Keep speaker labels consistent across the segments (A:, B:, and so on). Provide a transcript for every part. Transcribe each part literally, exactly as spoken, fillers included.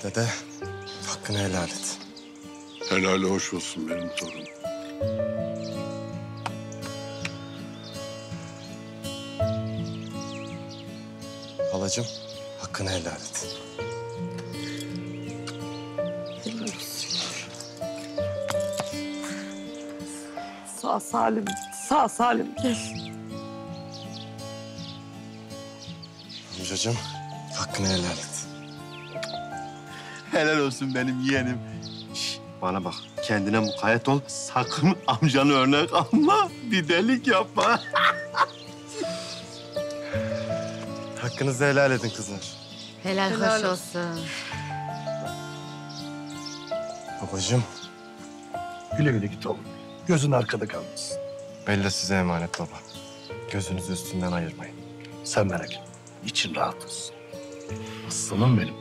A: Dede, hakkını helal et.
B: Helali hoş olsun benim torunum.
A: Halacığım, hakkını helal et.
C: Sağ salim, sağ salim gel.
A: Amcacığım, hakkını helal et.
D: Helal olsun benim yeğenim. Şş, bana bak, kendine mukayyet ol. Sakın amcanı örnek alma, bir delik yapma.
A: Hakkınızı helal edin kızlar.
E: Helal,
C: Helal
E: hoş olsun.
A: Babacığım,
F: Güle güle git oğlum. Gözün arkada kalmasın.
A: Bella size emanet baba. Gözünüzü üstünden ayırmayın.
F: Sen merak etme. İçin rahat olsun. Aslanım benim.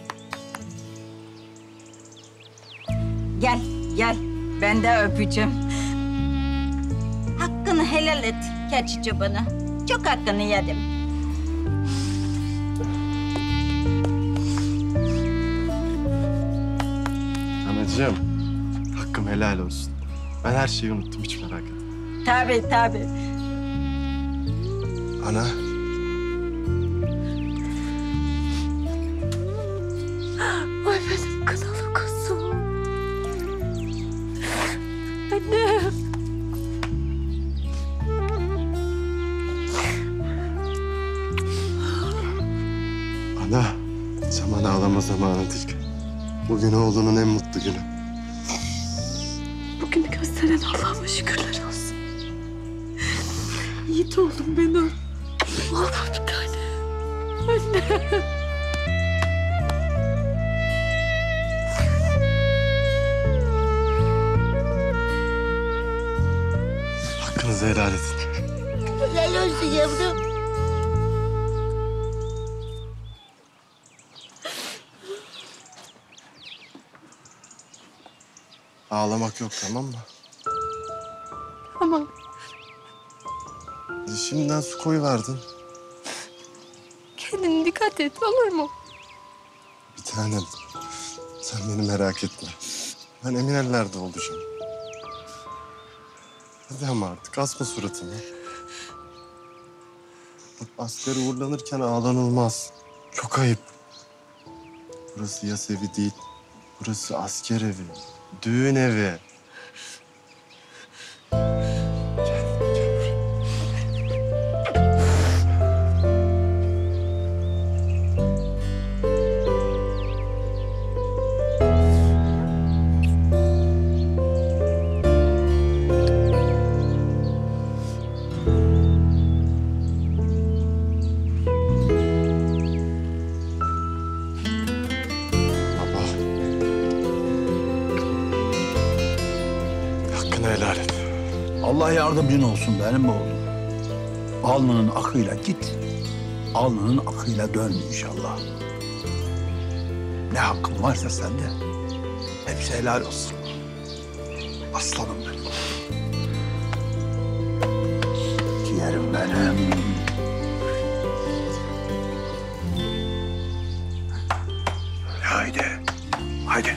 G: Gel, gel. Ben de öpeceğim. Hakkını helal et keçici bana. Çok hakkını yedim.
A: Anacığım, hakkım helal olsun. Ben her şeyi unuttum, hiç merak etme.
G: Tabii, tabii.
A: Ana,
C: Ay benim kınalı kızım. Annem.
A: ana. Zaman ağlama zamanı değil. Bugün oğlunun en mutlu günü.
C: Bugünü gösteren Allah'ıma şükürler olsun. Yiğit oğlum benim. Oğlum bir tane. Anne.
A: Hakkınızı helal edin.
G: Helal olsun yavrum.
A: Ağlamak yok, tamam mı?
C: Tamam.
A: Hadi şimdiden su koyuverdin.
C: Kendine dikkat et olur mu?
A: Bir tanem, sen beni merak etme. Ben emin ellerde olacağım. Hadi ama artık asma suratını. Bak askere uğurlanırken ağlanılmaz. Çok ayıp. Burası yas evi değil. Burası asker evi. Düğün evi. Baba. Hakkını helal et.
F: Allah yardımcın olsun benim oğlum. Alnının akıyla git. Alnının akıyla dön inşallah. Ne hakkın varsa sende. Hepsi helal olsun. Aslanım benim. Ciğerim benim. Haydi. Haydi.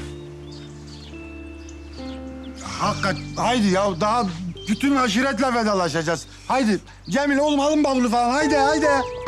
H: Hakikat haydi ya daha bütün aşiretle vedalaşacağız. Haydi Cemil oğlum alın bavulu falan haydi haydi.